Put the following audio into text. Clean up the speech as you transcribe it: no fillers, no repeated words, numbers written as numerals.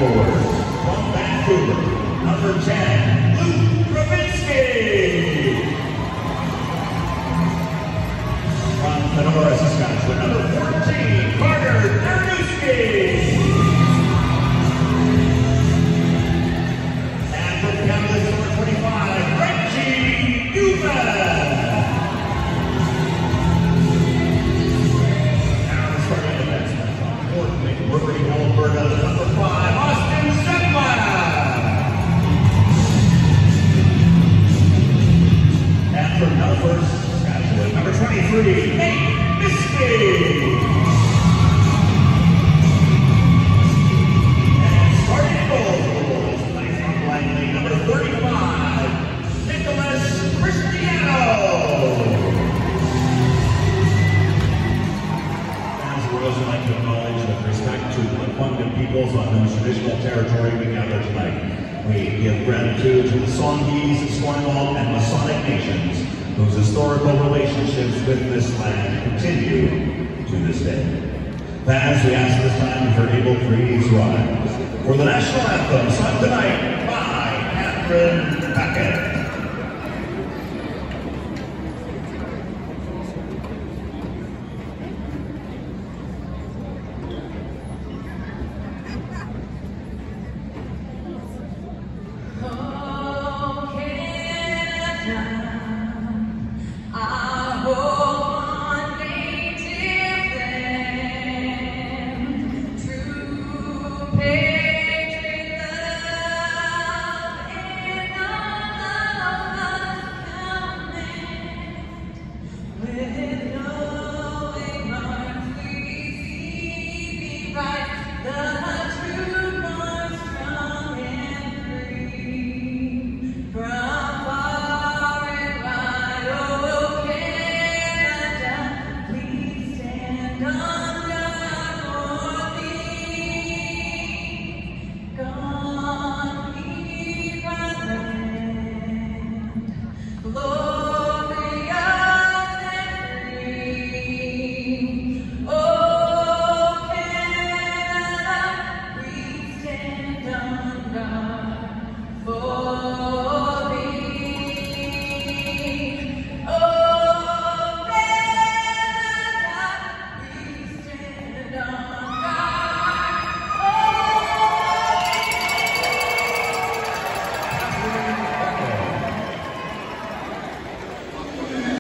forward from Vancouver, number 10, Luke Grabinski. From Kenora, Saskatchewan, number 14, Carter Dernuski. And from Canada, number 25, Reggie Newman. Working Alberta, number 5, Austin Zetla. And from Melfort, Saskatchewan, number 23, Nate Miskey. And starting goal, from Langley, number 35, Nicholas Cristiano. I'd like to acknowledge with respect to the Lekwungen peoples on whose traditional territory we gather tonight. We give gratitude to the Songhees, Squamish, and Masonic nations whose historical relationships with this land continue to this day. As we ask this time if you're able, please rise for the national anthem sung tonight by Catherine Beckett.